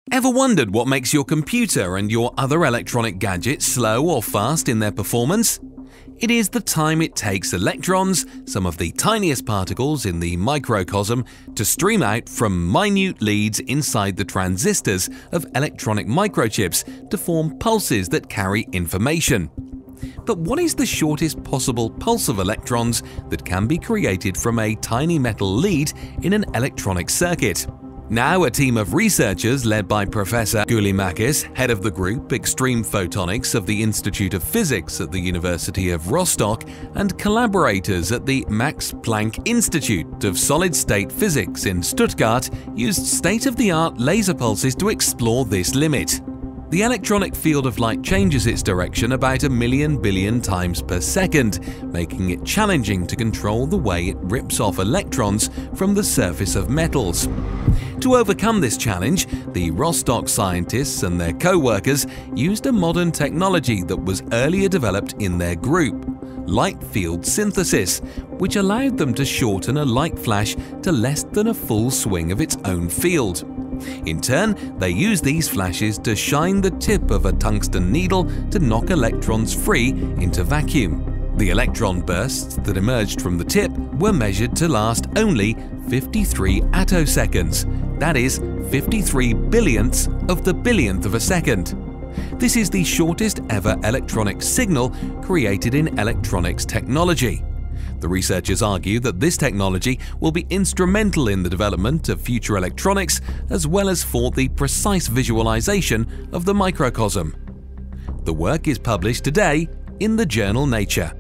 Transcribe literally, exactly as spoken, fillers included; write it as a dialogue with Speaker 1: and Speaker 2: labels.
Speaker 1: Ever wondered what makes your computer and your other electronic gadgets slow or fast in their performance? It is the time it takes electrons, some of the tiniest particles in the microcosm, to stream out from minute leads inside the transistors of electronic microchips to form pulses that carry information. But what is the shortest possible pulse of electrons that can be created from a tiny metal lead in an electronic circuit? Now, a team of researchers led by Professor Gulimakis, head of the group Extreme Photonics of the Institute of Physics at the University of Rostock, and collaborators at the Max Planck Institute of Solid-State Physics in Stuttgart used state-of-the-art laser pulses to explore this limit. The electronic field of light changes its direction about a million billion times per second, making it challenging to control the way it rips off electrons from the surface of metals. To overcome this challenge, the Rostock scientists and their co-workers used a modern technology that was earlier developed in their group, light field synthesis, which allowed them to shorten a light flash to less than a full swing of its own field. In turn, they used these flashes to shine the tip of a tungsten needle to knock electrons free into vacuum. The electron bursts that emerged from the tip were measured to last only fifty-three attoseconds, that is, fifty-three billionths of the billionth of a second. This is the shortest ever electronic signal created in electronics technology. The researchers argue that this technology will be instrumental in the development of future electronics as well as for the precise visualization of the microcosm. The work is published today in the journal Nature.